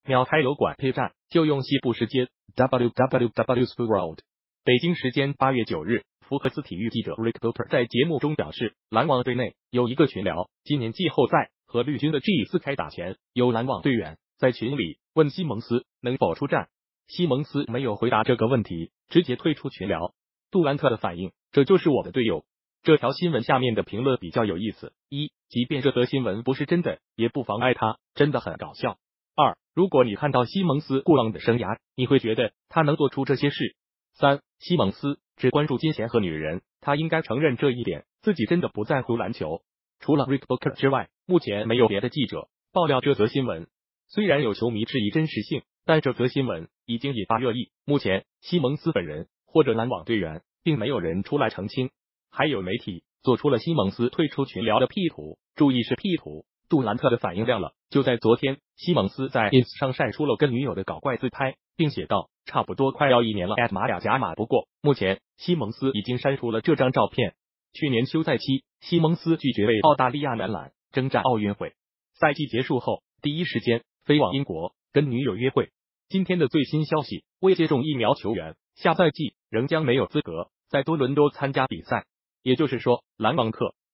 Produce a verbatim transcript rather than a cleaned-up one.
秒开油管配站就用西部时间 w w w dot sport。北京时间八月九日，福克斯体育记者 Rick Doper 在节目中表示，篮网队内有一个群聊，今年季后赛和绿军的 G 四 开打前，有篮网队员在群里问西蒙斯能否出战，西蒙斯没有回答这个问题，直接退出群聊。杜兰特的反应，这就是我的队友。这条新闻下面的评论比较有意思。一，即便这则新闻不是真的，也不妨碍他，真的很搞笑。二，如果你看到西蒙斯过往的生涯，你会觉得他能做出这些事。三，西蒙斯只关注金钱和女人，他应该承认这一点，自己真的不在乎篮球。除了 Rick Booker 之外，目前没有别的记者爆料这则新闻。虽然有球迷质疑真实性，但这则新闻已经引发热议。目前西蒙斯本人或者篮网队员并没有人出来澄清。还有媒体做出了西蒙斯退出群聊的 P 图，注意是 P 图。杜兰特的反应亮了，就在昨天，西蒙斯在 ins 上晒出了跟女友的搞怪自拍，并写道差不多快要一年了 at 马雅加马。不过目前西蒙斯已经删除了这张照片。去年休赛期，西蒙斯拒绝为澳大利亚男篮征战奥运会，赛季结束后第一时间飞往英国跟女友约会。今天的最新消息，未接种疫苗球员下赛季仍将没有资格在多伦多参加比赛。也就是说，篮网客